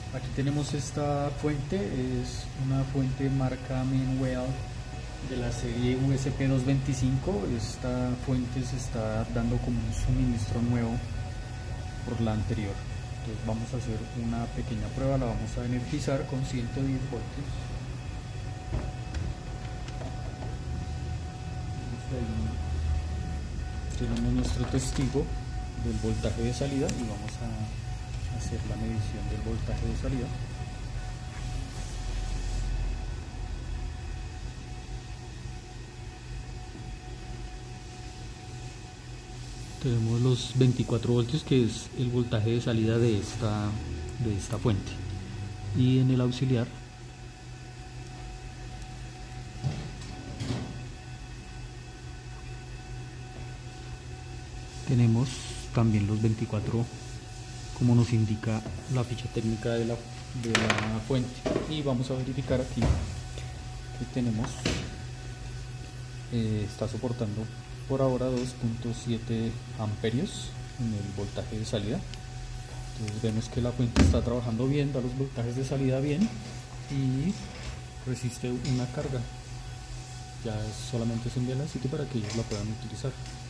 Aquí tenemos esta fuente, es una fuente marca Manuel de la serie USP225. Esta fuente se está dando como un suministro nuevo por la anterior. Entonces vamos a hacer una pequeña prueba, la vamos a energizar con 110 voltios. Ahí tenemos nuestro testigo del voltaje de salida y vamos a hacer la medición del voltaje de salida. Tenemos los 24 voltios, que es el voltaje de salida de esta fuente, y en el auxiliar tenemos también los 24, como nos indica la ficha técnica de la fuente. Y vamos a verificar aquí que tenemos, está soportando por ahora 2.7 amperios en el voltaje de salida. Entonces vemos que la fuente está trabajando bien, da los voltajes de salida bien y resiste una carga. Ya solamente es enviarla al sitio para que ellos la puedan utilizar.